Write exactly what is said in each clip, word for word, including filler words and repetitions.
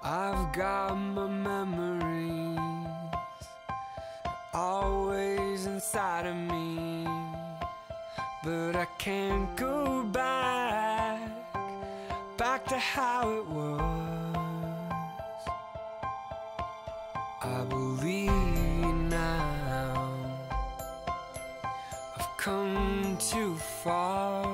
I've got my memories always inside of me, but I can't go back, back to how it was. I believe now I've come too far.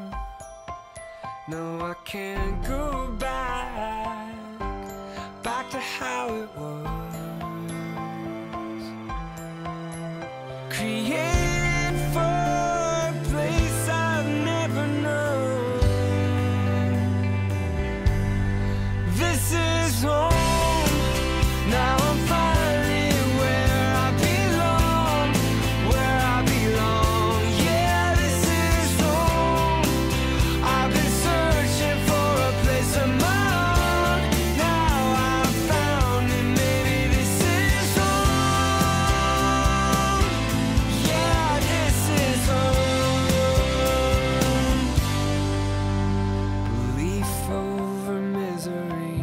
No, I can't go back, back to how it was. Create for a place I've never known. This is home. Now I'm finally where I belong, where I belong. Yeah, this is home. I've been searching for a place of my own. Now I've found it, maybe this is home. Yeah, this is home. Belief over misery.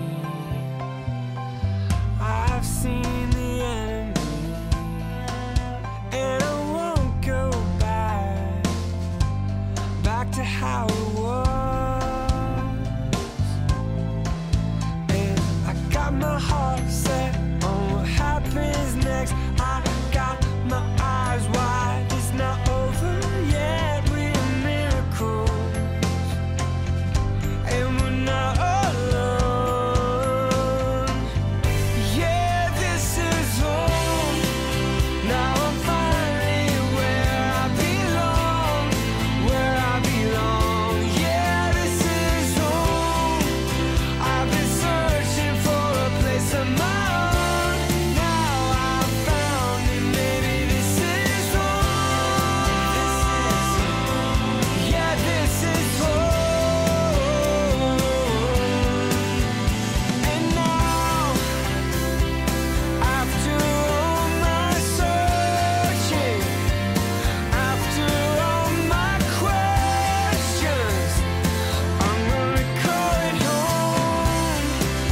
I've seen the enemy, and I won't go back, back to how it was. And I got my heart set on what happens next. I got my eyes wide, it's not over yet. We're miracles, and we're not alone. Yeah, this is home. Now I'm finally where I belong, where I belong. Yeah, this is home. I've been searching for a place of my own. Now I've found it, maybe this is home. Yeah, this is home. And now, after all my searching, after all my questions, I'm gonna call it home.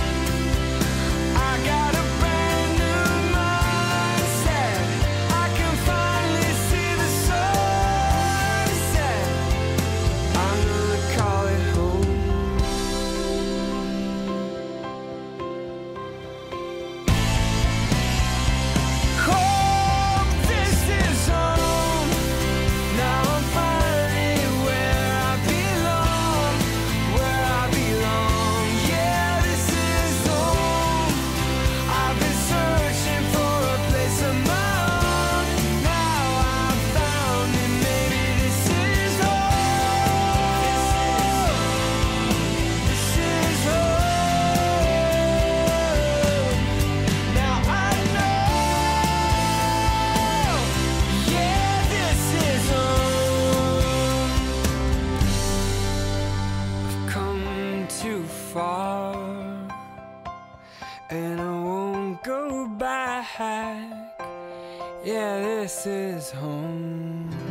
I got a brand new mindset. I can finally see the sunset. I'm gonna call it home. Home, this is home. Now I'm finally where I belong, where I belong. Yeah, this is home. I've been searching for a place of my own. Now I've found it, maybe this is home. This is home. Now I know. Yeah, this is home. I've come too far, and I won't go back. Yeah, this is home.